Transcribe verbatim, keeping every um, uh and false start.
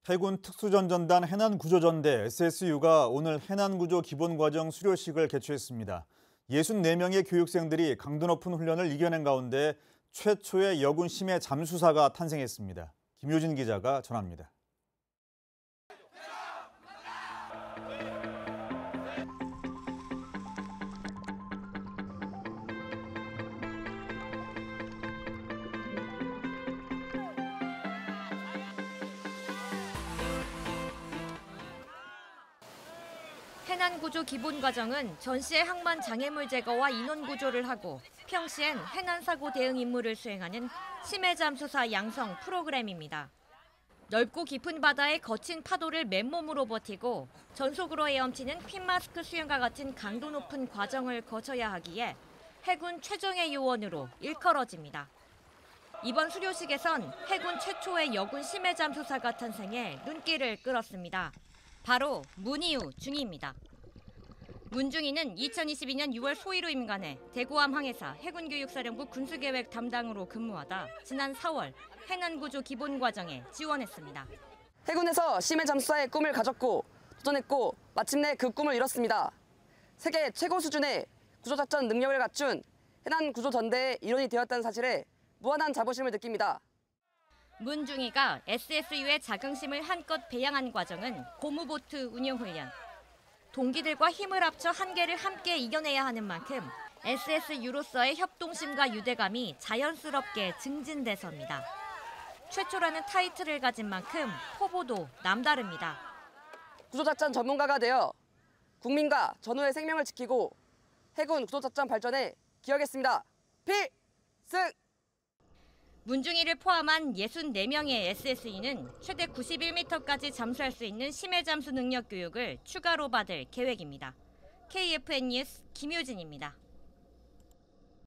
해군 특수전전단 해난구조전대 에스에스유가 오늘 해난구조 기본과정 수료식을 개최했습니다. 예순네 명의 교육생들이 강도 높은 훈련을 이겨낸 가운데 최초의 여군 심해 잠수사가 탄생했습니다. 김효진 기자가 전합니다. 해난구조 기본과정은 전시의 항만 장애물 제거와 인원 구조를 하고 평시엔 해난사고 대응 임무를 수행하는 심해잠수사 양성 프로그램입니다. 넓고 깊은 바다의 거친 파도를 맨몸으로 버티고 전속으로 헤엄치는 핀마스크 수영과 같은 강도 높은 과정을 거쳐야 하기에 해군 최정예 요원으로 일컬어집니다. 이번 수료식에선 해군 최초의 여군 심해잠수사가 탄생해 눈길을 끌었습니다. 바로 문희우 중위입니다. 문중위는 이천이십이년 유월 소위로 임관해 대구함 항해사 해군교육사령부 군수계획 담당으로 근무하다 지난 사월 해난구조 기본과정에 지원했습니다. 해군에서 심해잠수사의 꿈을 가졌고 도전했고 마침내 그 꿈을 이뤘습니다. 세계 최고 수준의 구조작전 능력을 갖춘 해난구조전대의 일원이 되었다는 사실에 무한한 자부심을 느낍니다. 문중위가 에스에스유의 자긍심을 한껏 배양한 과정은 고무보트 운용훈련. 동기들과 힘을 합쳐 한계를 함께 이겨내야 하는 만큼 에스에스유로서의 협동심과 유대감이 자연스럽게 증진돼서입니다. 최초라는 타이틀을 가진 만큼 포부도 남다릅니다. 구조작전 전문가가 되어 국민과 전우의 생명을 지키고 해군 구조작전 발전에 기여하겠습니다. 필승! 문중위를 포함한 예순네 명의 에스에스유는 최대 구십일 미터까지 잠수할 수 있는 심해잠수 능력 교육을 추가로 받을 계획입니다. 케이에프엔 뉴스 김효진입니다.